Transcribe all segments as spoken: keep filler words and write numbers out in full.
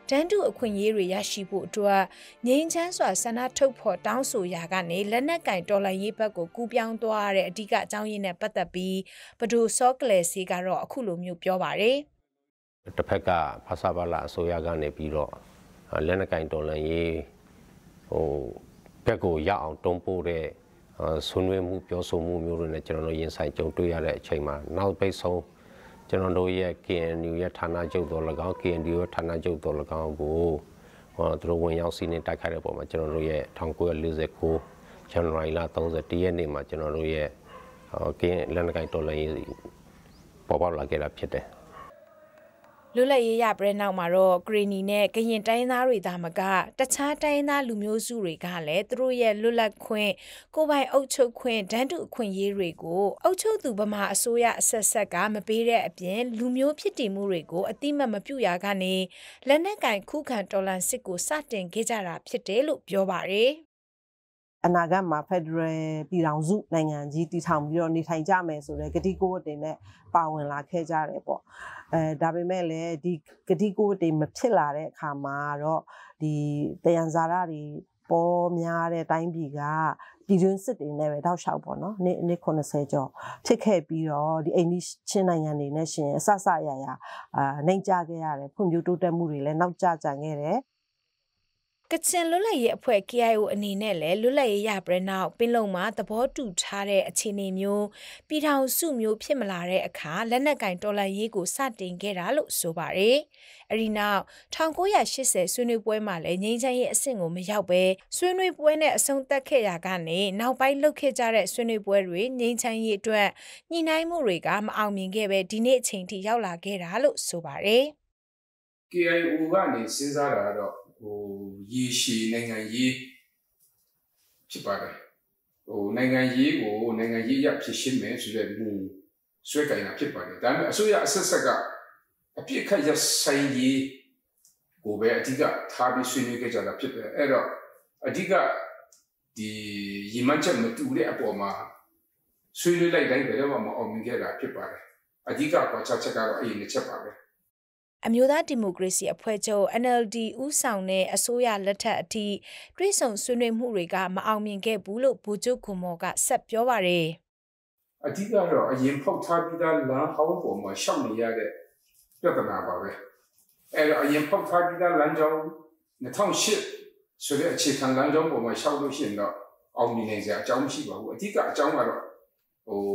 တန်းတူအခွင့်အရေးတွေရရှိဖို့အတွက်ငြိမ်းချမ်းစွာဆန္ဒထုတ်ဖော်တောင်းဆိုရာကနေလက်နက်ကင်တော်လှန်ရေးဘက်ကိုကူးပြောင်းသွားရတဲ့အဓိကအကြောင်းရင်းနဲ့ပတ်သက်ပြီးဘဒိုစောကလေစီကတော့အခုလိုမျိုးပြောပါတယ်တစ်ဖက်ကဖာစာပါလာအစိုးရကနေပြီးတော့လက်နက်ကင်တော်လှန်ရေးဟိုဘက်ကိုရအောင်တွန်းပို့တဲ့ဆွေးနွေးမှုပြောဆိုမှုမျိုးတွေနဲ့ကျွန်တော်တို့ရင်ဆိုင်ကြုံတွေ့ရတဲ့အချိန်မှာနောက်ပိတ်ဆုံးကျွန်တော်တို့ရဲ့ K N U ရဲ့ဌာနချုပ်တော်၎င်း K N U ရဲ့ဌာနချုပ်တော်၎င်းကိုဟောသူတို့ဝင်ရောက်စီးနင်းတိုက်ခိုက်တဲ့ပုံမှာကျွန်တော်တို့ရဲ့၁၉၄၉ဇန်နဝါရီလ၃၁ရက်နေ့မှာကျွန်တော်တို့ရဲ့ဟော K N လက်နက်ကိုင်တော်လှန်ရေးပေါ်ပေါက်လာခဲ့တာဖြစ်တယ်လွတ်လပ်ရေးရပြဲနောက်မှာတော့ဂရီနီနဲ့ကရင်တိုင်းသားတွေသာမကတခြားတိုင်းသားလူမျိုးစုတွေကလည်းသူတို့ရဲ့လွတ်လပ်ခွင့်ကိုယ်ပိုင်အုပ်ချုပ်ခွင့်ဒန်းတူအခွင့်အရေးတွေကိုအုပ်ချုပ်သူဗမာအစိုးရအဆက်ဆက်ကမပေးတဲ့အပြင်လူမျိုးဖြစ်တည်မှုတွေကိုအတိမတ်မပြုရကနေလက်နက်ကင်ခုခံတော်လှန်စစ်ကိုစတင်ခဲ့ကြတာဖြစ်တယ်လို့ပြောပါတယ်အနာဂတ်မှာဖက်ဒရယ်ပြည်ထောင်စုနိုင်ငံကြီးတည်ထောင်ပြီးတော့နေထိုင်ကြမယ်ဆိုတဲ့ကတိကဝတ်တွေနဲ့ပါဝင်လာခဲ့ကြတယ်ပေါ့အဲဒါပေမဲ့လည်းဒီကတိကဝတ်တွေမဖြစ်လာတဲ့အခါမှာတော့ဒီတယံဇာရတွေပေါ်များတဲ့တိုင်းပြည်ကပြည်တွင်းစစ်တွေနဲ့ပဲတောက်လျှောက်ပေါ့နော်နေ့နေ့ခုနှစ်ဆယ်ကျော်ဖြစ်ခဲ့ပြီးတော့ဒီအိန္ဒိချင်းနိုင်ငံတွေနဲ့ရှင်အဆဆရရအာနှိမ့်ကြခဲ့ရတယ်ဖွံ့ဖြိုးတိုးတက်မှုတွေလည်းနောက်ကျကြခဲ့တယ်ကချင်လွတ်လပ်ရေးအဖွဲ့ K I O အနေနဲ့လည်းလွတ်လပ်ရေးရပြဲနောက်ပင်လုံမှာသဘောတူထားတဲ့အခြေအနေမျိုးပြည်ထောင်စုမျိုးဖြစ်မလာတဲ့အခါလက်နက်ကင်တော်လှန်ရေးကိုစတင်ခဲ့တာလို့ဆိုပါတယ်။အဲဒီနောက်၁၉၈၀ဆွေးနွေးပွဲမှာလည်းငြိမ်းချမ်းရေးအဆင့်ကိုမရောက်ပဲဆွေးနွေးပွဲနဲ့အဆုံးသတ်ခဲ့ရာကနေနောက်ပိုင်းလှုပ်ခဲ့ကြတဲ့ဆွေးနွေးပွဲတွေငြိမ်းချမ်းရေးအတွက်ညှိနှိုင်းမှုတွေကမအောင်မြင်ခဲ့ပဲဒီနေ့အချိန်ထိရောက်လာခဲ့တာလို့ဆိုပါတယ်။ K I O ကနေစဉ်းစားတာတော့ဟိုရေရှည်နိုင်ငံရေးဖြစ်ပါတယ်ဟိုနိုင်ငံရေးကိုနိုင်ငံရေးရဖြစ်ရှင်းမယ်ဆိုတဲ့မူဆွဲကိုင်တာဖြစ်ပါတယ်ဒါပေမဲ့အစိုးရအဆက်ဆက်ကအပြစ်ခတ်ရဆိုင်ရေးကိုပဲအဓိကထားပြီးဆွေးနွေးကြတာဖြစ်တယ်အဲ့တော့အဓိကဒီရည်မှန်းချက်မတူတဲ့အပေါ်မှာဆွေးနွေးလိုက်တိုင်းဘယ်တော့မှမအောင်မြင်ခဲ့တာဖြစ်ပါတယ်အဓိကကွာခြားချက်ကတော့အဲ့ဒီနှစ်ချက်ပါပဲအမျိုးသားဒီမိုကရေစီအဖွဲ့ချုပ် N L D ဦးဆောင်တဲ့အစိုးရလက်ထက်အထိတွဲဆုံဆွေးနွေးမှုတွေကမအောင်မြင်ခဲ့ဘူးလို့ဗိုလ်ချုပ်ခွန်မော်ကဆက်ပြောပါတယ်အဓိကတော့အရင်ဖောက်ထားပြီးသားလမ်းဟောင်းပေါ်မှာရှောက်နေရတဲ့ပြဿနာပါပဲအဲတော့အရင်ဖောက်ထားပြီးသားလမ်းကြောင်း၂၀၀၈ဆိုတဲ့အခြေခံလမ်းကြောင်းပေါ်မှာရှောက်လို့ရှိရင်တော့အောင်မြင်နိုင်စရာအကြောင်းမရှိပါဘူးအဓိကအကြောင်းကတော့ဟို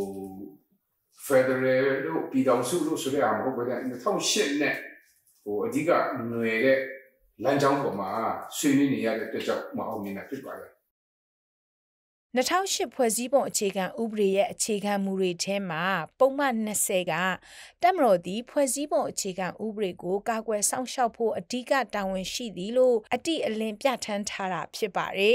Federal တို့ပြည်ထောင်စုတို့ဆိုတဲ့အမဟုတ်ဘဲ၂၀၀၈နဲ့ဟိုအဓိကຫນွေတဲ့လမ်းကြောင်းပေါ်မှာဆွေးနွေးနေရတဲ့အတွက်ကြောင့်မအောင်မြင်တာဖြစ်ပါတယ်၂၀၀၈ဖွဲ့စည်းပုံအခြေခံဥပဒေရဲ့အခြေခံမူတွေထဲမှာပုံမှန်၂၀ကတပ်မတော်သည်ဖွဲ့စည်းပုံအခြေခံဥပဒေကိုကာကွယ်စောင့်ရှောက်ဖို့အဓိကတာဝန်ရှိသည်လို့အတိအလင်းပြဋ္ဌာန်းထားတာဖြစ်ပါတယ်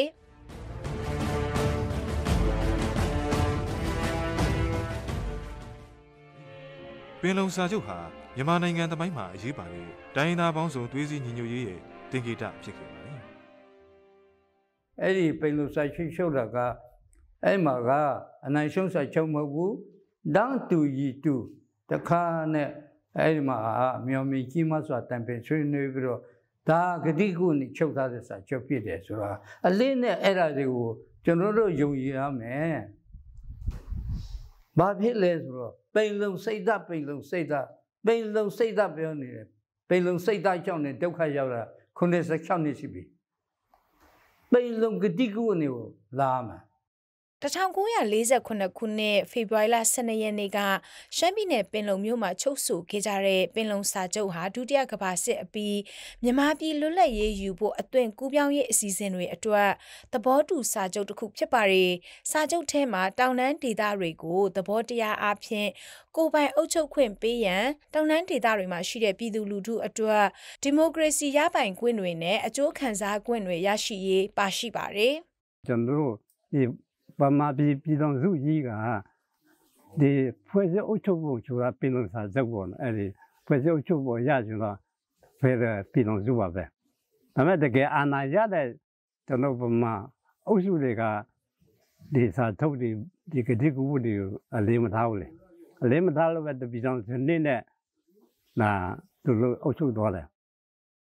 ပင်လုံစာချုပ်ဟာမြန်မာနိုင်ငံသမိုင်းမှာအရေးပါတဲ့တိုင်းရင်းသားပေါင်းစုံသွေးစည်းညီညွတ်ရေးရဲ့သင်္ကေတဖြစ်ခဲ့ပါတယ်။အဲ့ဒီပင်လုံစာချုပ်ချုပ်တာကအဲ့မှာကအနိုင်ရှုံးစာချုပ်မဟုတ်ဘူး။တန်းတူရီတူတခါနဲ့အဲ့ဒီမှာမြောင်မြင်ကြီးမစွာတံပင်ဆွေးနွေးပြီးတော့ဒါဂတိကုနဲ့ချုပ်ထားတဲ့စာချုပ်ဖြစ်တယ်ဆိုတာအလေးနဲ့အဲ့ဒါတွေကိုကျွန်တော်တို့ယုံကြည်ရမယ်။ဘာဖြစ်လဲဆိုတော့ပင်လုံစိတ်ဓာတ်ပင်လုံစိတ်ဓာတ်ပင်လုံစိတ်ဓာတ်ပြောနေတယ်ပင်လုံစိတ်ဓာတ်ကြောင့်လည်းဒုက္ခရောက်တာခုနှစ်ဆယ်၆နှစ်ရှိပြီပင်လုံဂတိကုအနေကိုလာမှာ၁၉၄၉ခုနှစ်ဖေဖော်ဝါရီလ၁၂ရက်နေ့ကရှမ်းပြည်နယ်ပင်လုံမြို့မှာချုပ်ဆိုခဲ့ကြတဲ့ပင်လုံစာချုပ်ဟာဒုတိယကမ္ဘာစစ်အပြီးမြန်မာပြည်လွတ်လပ်ရေးယူဖို့အသွင်ကူးပြောင်းရေးအစီအစဉ်တွေအတွက်သဘောတူစာချုပ်တစ်ခုဖြစ်ပါတယ်။စာချုပ်ထဲမှာတောင်တန်းဒေသတွေကိုသဘောတရားအဖြစ်ကိုယ်ပိုင်အုပ်ချုပ်ခွင့်ပေးရန်တောင်တန်းဒေသတွေမှာရှိတဲ့ပြည်သူလူထုအတွက်ဒီမိုကရေစီရပိုင်ခွင့်တွေနဲ့အကျိုးခံစားခွင့်တွေရရှိရေးပါရှိပါတယ်။ကျွန်တော်ဒီဗမာပြည်ပြည်တော်စုကြီးကဒီဖွဲ့စည်းအုပ်ချုပ်ဖို့ဆိုတာပင်လုံစာချုပ်ပေါ်အဲ့ဒီဖွဲ့စည်းအုပ်ချုပ်ဖို့ရကြတော့ဖယ်တဲ့ပြည်တော်စုပါပဲဒါပေမဲ့တကယ်အာဏာရတဲ့ကျွန်တော်ဗမာအုပ်စုတွေကဒီစာထုတ်ဒီဒီကတိကူတွေကိုအလေးမထားဘူးလေအလေးမထားလို့ပဲပြည်တော်စုနည်းနဲ့နာသူတို့အုပ်ချုပ်သွားတယ်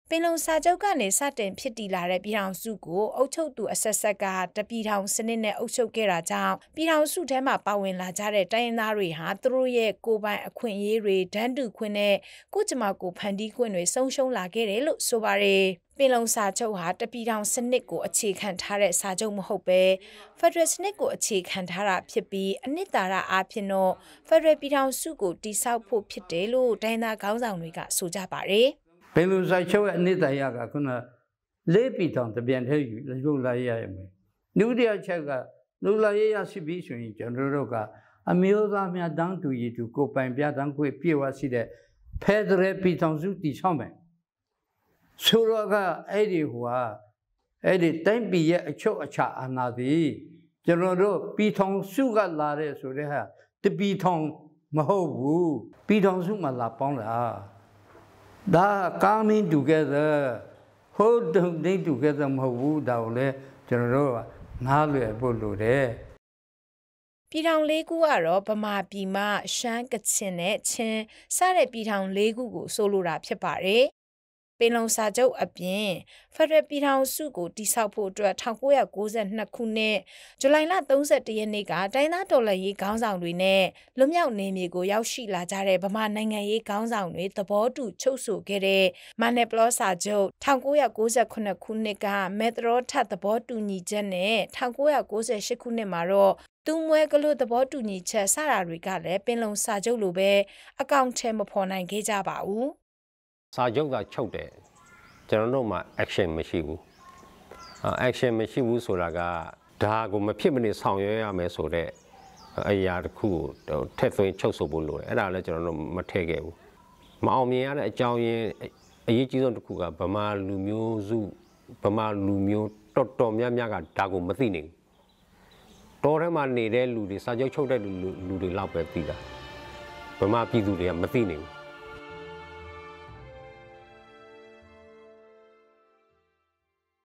ပင်လုံစာချုပ်ကနေစတင်ဖြစ်တည်လာတဲ့ပြည်ထောင်စုကိုအုပ်ချုပ်သူအဆက်ဆက်ကတပြည်ထောင်စနစ်နဲ့အုပ်ချုပ်ခဲ့တာကြောင့်ပြည်ထောင်စုထဲမှာပါဝင်လာကြတဲ့တိုင်းရင်းသားတွေဟာသူတို့ရဲ့ကိုယ်ပိုင်အခွင့်အရေးတွေဒန်းတူခွင့်နဲ့ကိုကြမကိုဖန်တီးခွင့်တွေဆုံးရှုံးလာခဲ့တယ်လို့ဆိုပါတယ်ပင်လုံစာချုပ်ဟာတပြည်ထောင်စနစ်ကိုအခြေခံထားတဲ့စာချုပ်မဟုတ်ပဲဖက်ဒရယ်စနစ်ကိုအခြေခံထားတာဖြစ်ပြီးအနှစ်သာရအားဖြင့်တော့ဖက်ဒရယ်ပြည်ထောင်စုကိုတည်ဆောက်ဖို့ဖြစ်တယ်လို့တိုင်းသားခေါင်းဆောင်တွေကဆိုကြပါတယ်ပင်လုံစာချုပ်ရဲ့အနှစ်သာရကခုနလေးပြည်ထောင်တပြန်ထဲယူလုံလာရရမယ်ဒုတိယချက်ကလုံလာရရရှိပြီးဆိုရင်ကျွန်တော်တို့ကအမျိုးသားများတန်းတူရည်တူကိုပိုင်ပြတန်းခွင့်ပြေဝရှိတဲ့ဖက်ဒရယ်ပြည်ထောင်စုတည်ဆောက်မယ်ဆိုတော့ကအဲ့ဒီဟိုဟာအဲ့ဒီတိုင်းပြည်ရဲ့အချုပ်အခြာအာဏာသည်ကျွန်တော်တို့ပြည်ထောင်စုကလာတဲ့ဆိုတဲ့ဟာတပြည်ထောင်မဟုတ်ဘူးပြည်ထောင်စုမှာလာပေါင်းတာဒါ coming together holding together မဟုတ်ဘူးဒါကိုလည်းကျွန်တော်တို့ကနားလည်ဖို့လိုတယ်ပြည်ထောင်လေးခုကတော့ဗမာပြည်မှာရှမ်းကချင်နဲ့ချင်းစတဲ့ပြည်ထောင်လေးခုကိုဆိုလိုတာဖြစ်ပါတယ်ပင်လုံစာချုပ်အပြင်ဖက်ဒရယ်ပြည်ထောင်စုကိုတည်ဆောက်ဖို့အတွက်၁၉၉၂ခုနှစ်ဇူလိုင်လ၃၁ရက်နေ့ကတိုင်းသားတော်လှန်ရေးခေါင်းဆောင်တွေနဲ့လွတ်မြောက်နေမြေကိုရောက်ရှိလာကြတဲ့ဗမာနိုင်ငံရေးခေါင်းဆောင်တွေသဘောတူချုပ်ဆိုခဲ့တဲ့မန်နယ်ပလောစာချုပ်၁၉၉၇ခုနှစ်ကမေတ္တရောထသဘောတူညီချက်နဲ့၁၉၉၈ခုနှစ်မှာတော့သူမွဲကလို့သဘောတူညီချက်စတာတွေကလည်းပင်လုံစာချုပ်လိုပဲအကောင့်ထဲမဖော်နိုင်ခဲ့ကြပါဘူးစာချုပ်ကချုပ်တယ်ကျွန်တော်တို့မှာ action မရှိဘူး action မရှိဘူးဆိုတာကဒါကိုမဖြစ်မနေဆောင်ရွက်ရမယ်ဆိုတော့အရာတစ်ခုကိုထည့်သွင်းချုပ်ဆိုဖို့လိုတယ်အဲ့ဒါလည်းကျွန်တော်တို့မထည့်ခဲ့ဘူးမအောင်မြင်ရတဲ့အကြောင်းရင်းအရေးကြီးဆုံးတစ်ခုကဗမာလူမျိုးစုဗမာလူမျိုးတော်တော်များများကဒါကိုမသိနေဘူးတော်ထဲမှာနေတဲ့လူတွေစာချုပ်ချုပ်တဲ့လူတွေလောက်ပဲသိတာဗမာပြည်သူတွေကမသိနေဘူး